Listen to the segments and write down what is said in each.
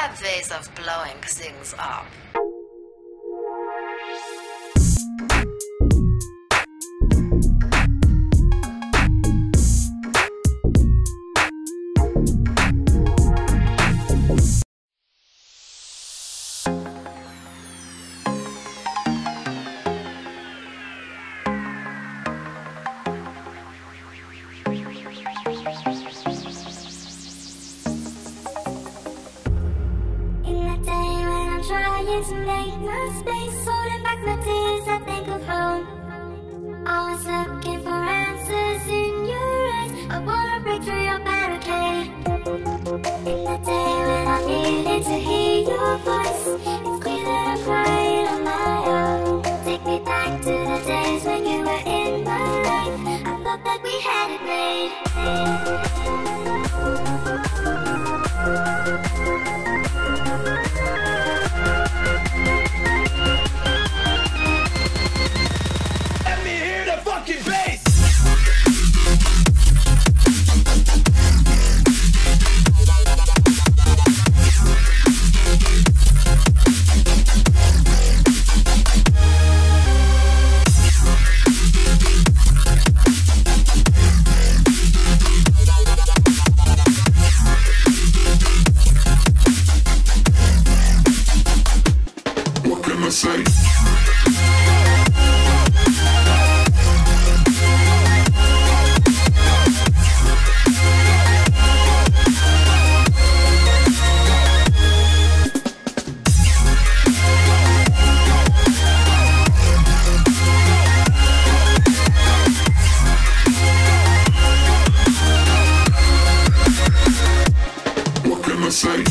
have ways of blowing things up. To make my space, holding back my tears, I think of home. I was looking for answers in your eyes. I wanna break through your barricade. In the day when I needed to hear your voice, it's clear that I'm crying on my own. Take me back to the days when you were in my life. I thought that we had it made. Say what can I say?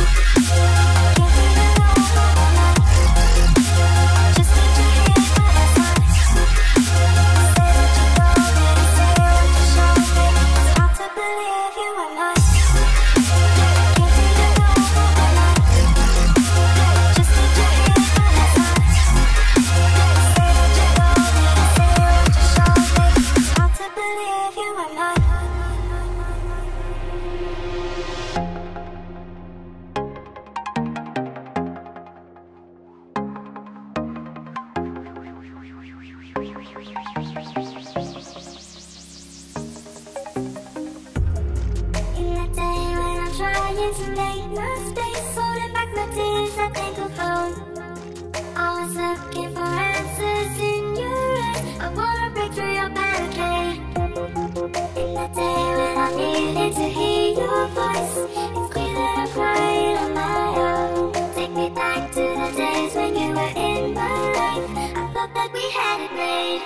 To make my space, holding back my tears, I think of home. I was looking for answers in your eyes. I wanna break through your barricade. In the day when I needed to hear your voice, it's clear that I'm crying on my own. Take me back to the days when you were in my life. I thought that we had it made.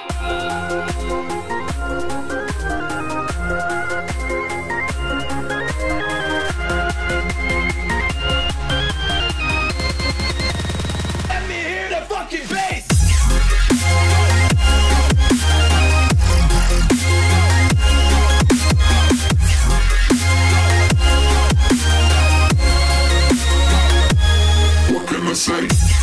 Say